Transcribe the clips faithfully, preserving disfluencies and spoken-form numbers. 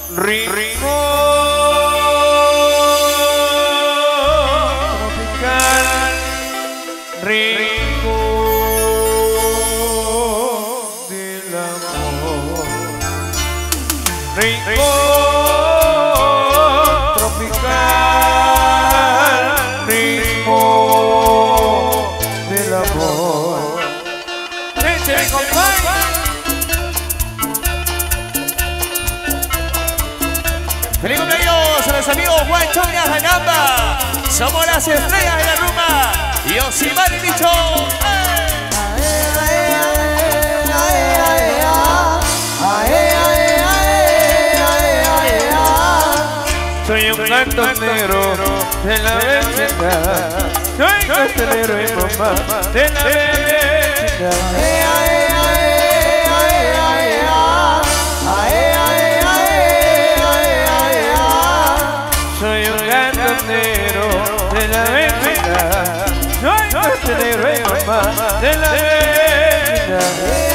ritmo tropical, ritmo del amor, ritmo tropical, ritmo del amor. ¡Leche, mi compadre! ¡Feliz cumpleaños a los amigos Juan Chonia Janamba! Somos las estrellas de la rumba y Osimar y Bicho. Soy un cantonero de la vecindad, soy cantonero y mamá de la vecindad. Soy un cantonero de la vecindad, soy cantonero y mamá de la vecindad.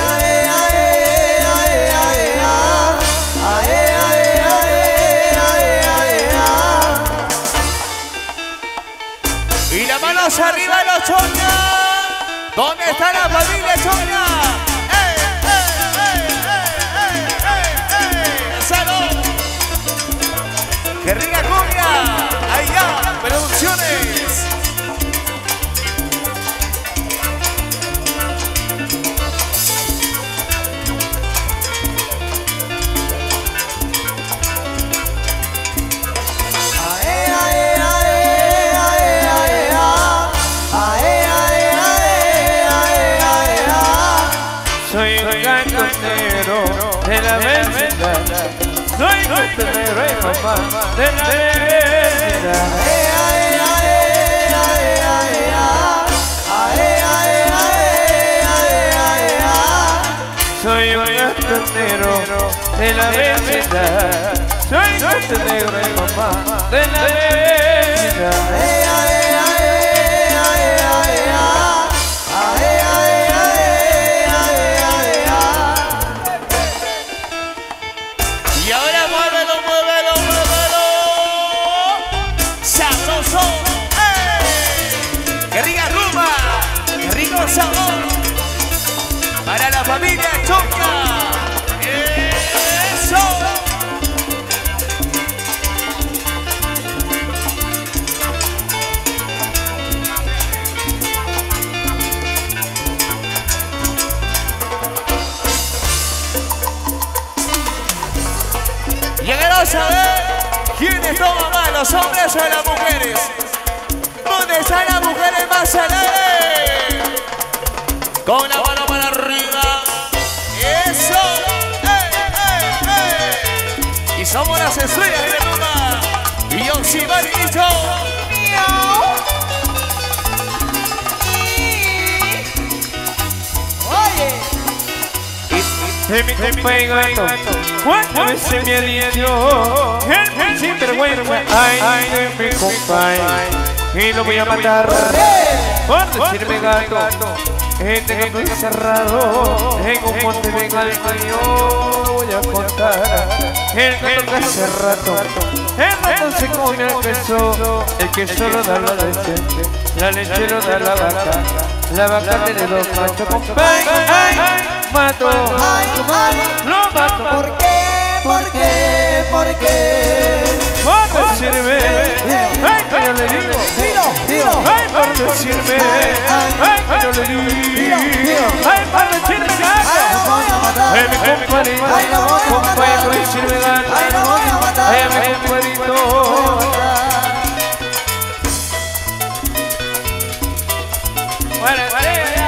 Y las manos arriba los Chonia. ¿Dónde está la familia Chonia? ¡Eh, eh, eh, eh, eh, eh, eh! ¡Salud! ¡Qué rica cumbia! ¡Allá! ¡Producciones! Soy un cantonero de la vecindad, soy cantonero y mamá de la vecindad. Soy un cantonero de la vecindad, soy cantonero y mamá de la vecindad. Y ahora muévelo, muévelo, muévelo. ¡Sabroso! ¡Eh! ¡Qué rica rumba! ¡Qué rico sabor! Para la familia Chonia. ¡Eso! Llegaron a saber quiénes toman más, los hombres o las mujeres. ¿Dónde están las mujeres más alegres? Con la mano para arriba. ¡Eso! ¡Eh, eh, eh! Y somos las estrellas de la rumba. Y Osimar y Bicho. Oye. De mi compa y gato, ¿cuántas veces me ha dicho el sinvergüenza? Ay, de mi compa, y lo voy a matar por decirme gato. Este gato encerrado en un monte bien alto, yo voy a contar el gato que hace rato, el rato se come el queso, el queso lo da la leche, la leche lo da la vaca, la vaca tiene dos machos, compa. Ay, mato, Ay, lo mato. ¿por qué? ¿Por qué? ¿Por qué? Por decirme, ay, que yo le digo, Dilo, dilo. ay, por decirme, ay, que yo le digo, ay, por decirme gato. Ay, lo voy a matar. Ay, mi compadrito, Ay, lo voy a matar. compadre, por decirme gato. Ay, lo voy a matar. Ay, mi compadrito. Vale, vale, ya.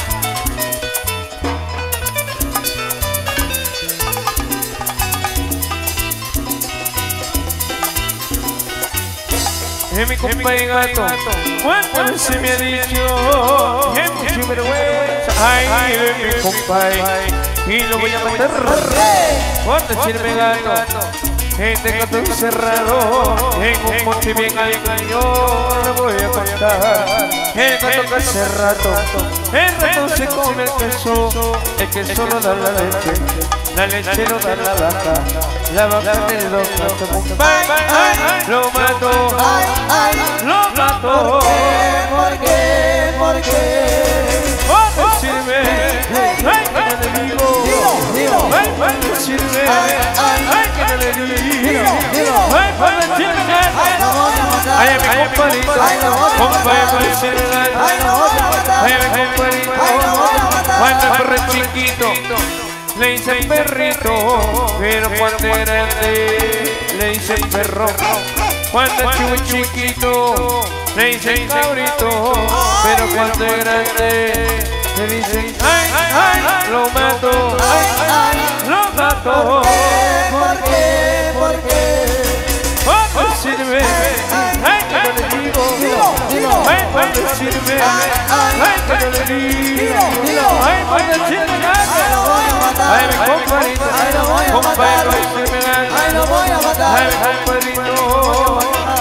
Es mi compa y gato, ¿cuántas veces me ha dicho que mucho vergüenza? Ay, es mi compa y lo voy a matar por decirme gato. Este gato encerrado en un monte bien alto, yo le voy a contar. El gato que hace rato, el rato se come el queso, el queso lo da la leche, la leche lo da la vaca, la vaca de Don Gato Bombay, lo mató, Ay, ay, lo mató. ¿por qué? ¿Por qué? ¿Cómo sirve? Ay, que no le digo. Dilo, dilo. Ay, ¿cómo sirve? Ay, ay, Ay, que no le digo. Dilo, dilo. Ay, ¿cómo sirve? Ay, lo voy a matar. Ay, mi compadrito, Ay, lo voy a compadre, matar. ¿cómo sirve? Ay, lo voy a matar. Ay, mi compadrito, Ay, lo voy a matar. cuando el perro chiquito le dicen perrito, pero cuando era grande le dicen perro. Cuando el chivo chiquito le dicen cabrito, pero cuando es grande le dicen ay, ay, lo mato, ay, ay, lo mato. ¿Por qué? ¿Por qué? ¿Cómo sirve? Ay, que no le digo. Dilo, dilo. Ay, cuando sirve. Ay, que no le digo. Dilo, dilo. Ay, cuando sirve. Ay, lo voy a matar. Ay, mi compadrito, Ay, lo voy a compadre, matar. sirve. Ay, lo voy a matar. Ay, mi compadrito.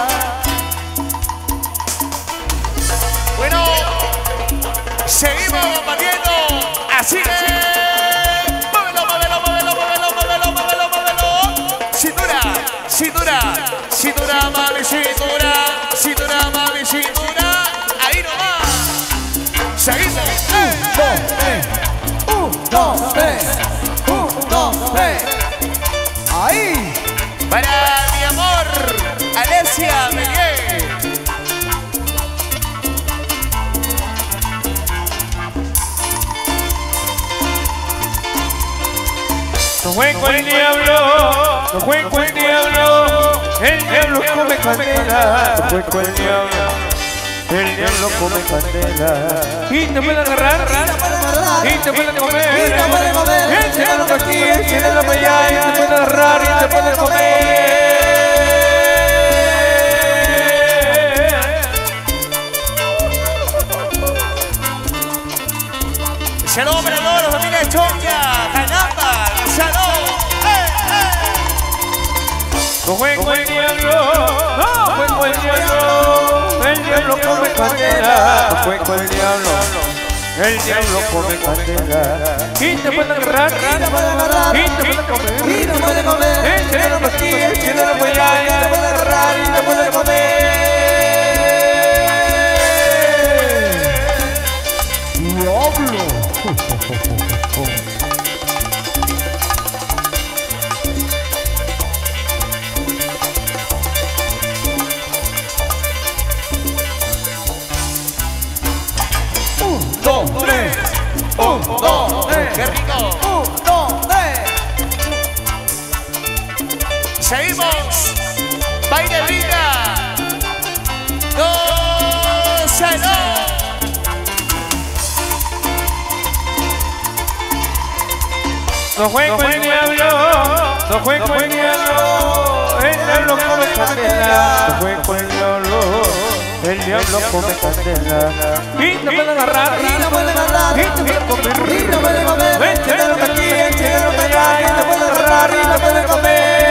Bueno, seguimos bombardeando. Así es. Muévelo, muévelo, muévelo, muévelo, muévelo, muévelo, muévelo. Cintura, cintura, cintura, mami, cintura, cintura, mami, cintura. Ahí nomás. Seguimos. Eh. Un, dos, tres. Un, dos, tres. Ahí. Para mi amor, Alesia Melier. No juego el diablo, no juego el diablo, el diablo come candela. No juego el diablo, el diablo come candela. Y te puede agarrar, y te puede comer, Y te puede comer. el cielo de aquí, el cielo de allá, y te puede agarrar, y te puede comer. Shalom para todos los familia Choya, Canapa, Shalom. Eh, eh. No juego el diablo, no juego el diablo, el diablo come candela. No juego el diablo, el diablo come candela. Y te puede agarrar, Y te puede agarrar. y te puede comer. Y te puede comer. El cielo de aquí, el cielo de allá, y te puede agarrar, y te puede comer. Un, dos, tres. Un, dos, tres. Qué rico. Un, dos, tres. Seguimos. Baile rica. No, Shalom. No juego el diablo, no juego el diablo, el diablo come candela. No juego el diablo, el diablo come candela. Y te puede agarrar, Y te puede agarrar. y te puede comer. Y te puede comer. El cielo de aquí, el cielo de allá, y te puede agarrar, y te puede comer.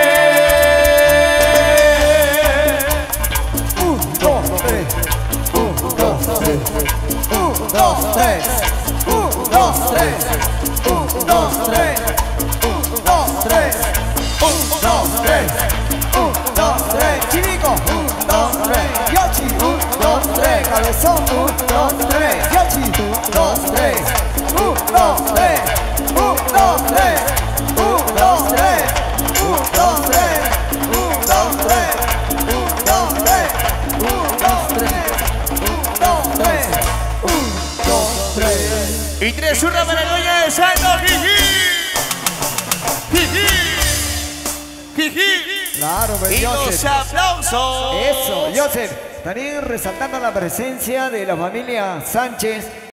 Un, dos, tres. Un, dos, tres. Un, dos, tres. Un, dos, tres. Un, dos, tres. Un, dos, tres. Un, dos, tres. Un, dos, tres. Chirico. Un, dos, tres. Yoshi. Un, dos, tres. Cabezón. Un, dos, tres. Yoshi. Un, dos, tres. Un, dos, tres. Un, dos, tres. Un, dos, tres. Un, dos, tres. Un, dos, tres. Un, dos, tres. Un, dos, tres. Un, dos, tres. Un, dos, tres. Y tres urnas para el dueño de Salto. Jiji. Jiji. Jiji. Claro, Y los aplausos. Eso, Joseph. También resaltando la presencia de la familia Sánchez.